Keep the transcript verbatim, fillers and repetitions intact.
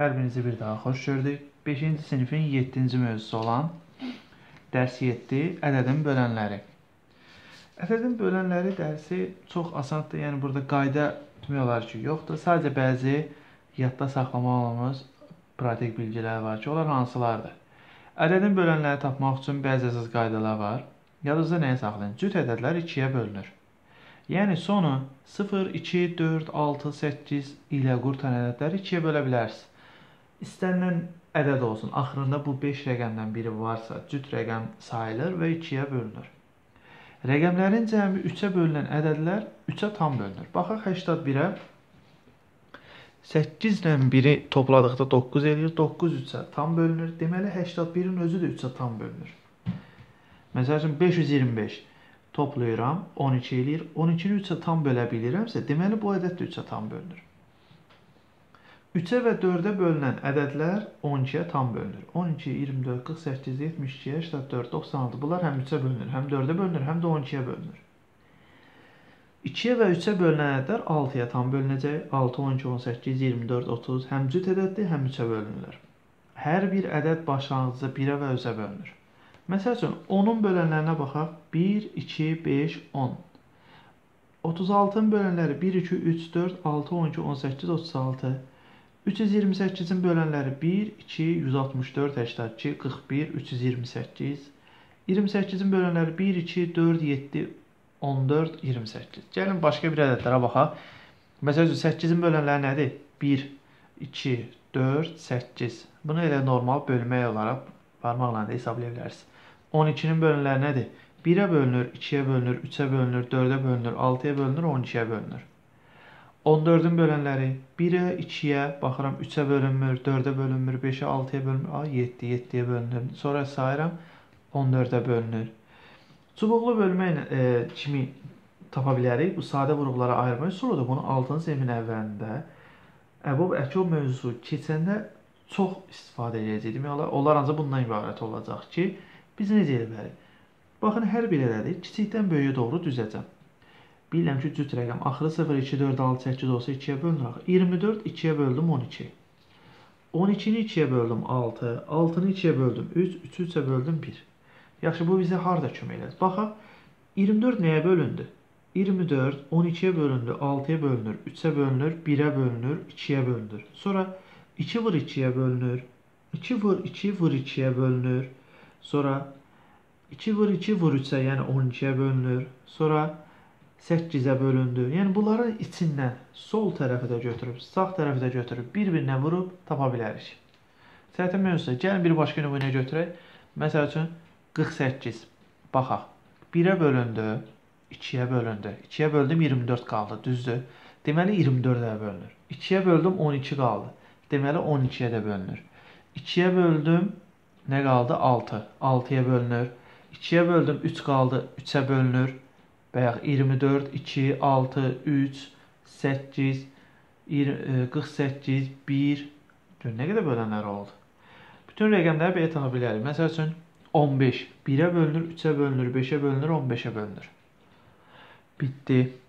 Hər birinizi bir daha xoş gördük. beşinci sinifin yeddinci mövzusu olan dərs yeddi ədədin bölənləri. Ədədin bölənləri dərsi çox asandır. Yəni burada qayda demək olar ki, yoxdur. Sadəcə bəzi yadda saxlamağımız pratik bilgilər var ki, onlar hansılardır? Ədədin bölənləri tapmaq üçün bəzi əsas qaydalar var. Yadınızda nəyə saxlayın? Cüt ədədlər ikiyə bölünür. Yəni sonu sıfır, iki, dörd, altı, səkkiz ilə qurtaran ədədləri ikiyə bölə bilərsiniz. İstənilən ədəd olsun. Axırında bu beş rəqəmdən biri varsa, cüt rəqəm sayılır və ikiyə bölünür. Rəqəmlərin cəmi üçə bölünən ədədlər üçə tam bölünür. Baxaq səksən birə. səkkiz ilə biri topladıqda doqquz eləyir. doqquz üçə tam bölünür. Deməli, səksən birin özü də üçə tam bölünür. Məsəl üçün, beş yüz iyirmi beş toplayıram, on iki eləyir. on ikini üçə tam bölə bilirəmsə, deməli, bu ədəd də üçə tam bölünür. üçə və dördə bölünən ədədlər on ikiyə tam bölünür. on iki, iyirmi dörd, qırx səkkiz, yetmiş iki, səksən dörd, doxsan altı bunlar həm üçə bölünür, həm dördə bölünür, həm də on ikiyə bölünür. ikiyə və üçə bölünən ədədlər altıya tam bölünəcək. altı, on iki, on səkkiz, iyirmi dörd, otuz həm cüt ədəddir, həm üçə bölünürlər. Hər bir ədəd başlanğıcda birə və özə bölünür. Məsəl üçün, onun bölənlərinə baxaq. bir, iki, beş, on. otuz altının bölənləri bir, iki, üç, dörd, altı, on iki, on səkkiz, otuz altı. üç yüz iyirmi səkkizin bölənləri bir, iki, yüz altmış dörd, səksən iki, qırx bir, üç yüz iyirmi səkkiz. iyirmi səkkizin bölənləri bir, iki, dörd, yeddi, on dörd, iyirmi səkkiz. Gəlin başqa bir ədədlərə baxaq. Məsəl üçün, səkkizin bölənləri nədir? bir, iki, dörd, səkkiz. Bunu elə normal bölmək olaraq barmaqla da hesablaya bilərsiniz. on ikinin bölənləri nədir? birə bölünür, ikiyə bölünür, üçə bölünür, dördə bölünür, altıya bölünür, on ikiyə bölünür. on dördün bölənləri birə, ikiyə, baxıram, üçə bölünmür, dördə bölünmür, beşə, altıya bölünmür, yeddi, yeddiyə bölünür. Sonra sayıram, on dördə bölünür. Çubuqlu bölmə e, kimi tapa bilərik. Bu sadə qruplara ayırma üsuludur. Bunu altıncı sinifin əvvəlində Əbub Əkov mövzusu keçəndə çox istifadə edəcək. Demək olar, onlar ancaq bundan ibarət olacaq ki, biz necə edə bilərik? Baxın, hər bir ədədi kiçikdən böyüyə doğru düzəcəm. Bilirəm ki, cüt rəqəm. Axırı sıfır, iki, dörd, altı, səkkiz olsa ikiyə bölünür. iyirmi dörd ikiyə böldüm on iki. on ikini ikiyə böldüm altı. altını ikiyə böldüm üç. üçü üçə böldüm bir. Yaxşı, bu bizə harada kömək edir? Baxaq, iyirmi dörd nəyə bölündü? iyirmi dörd on ikiyə bölündü, altıya bölünür, üçə bölünür, birə bölünür, ikiyə bölünür. Sonra iki vur ikiyə bölünür. iki vur iki vur ikiyə bölünür. Sonra iki vur iki vur üçə, yəni on ikiyə bölünür. Sonra səkkizə bölündü. Yəni bunların içindən sol tərəfi də götürüb, sağ tərəfi də götürüb, bir-birinə vurub tapa bilərik. Səhətən mövzusu, gəlin bir başqa nümunə götürək. Məsəl üçün, qırx səkkiz. Baxaq, birə bölündü, ikiyə bölündü. ikiyə böldüm, iyirmi dörd qaldı, düzdür. Deməli, iyirmi dördə bölünür. ikiyə böldüm, on iki qaldı. Deməli, on ikiyə də bölünür. ikiyə böldüm, nə qaldı? altı. altıya bölünür. ikiyə böldüm, üç qaldı, üçə bölünür. Bayaq iyirmi dörd, iki, altı, üç, səkkiz, qırx səkkiz, bir. Gör, nə qədər bölənlər oldu? Bütün rəqəmləri belə tapa bilərik. Məsəl üçün, on beş. birə bölünür, üçə bölünür, beşə bölünür, on beşə bölünür. Bitdi.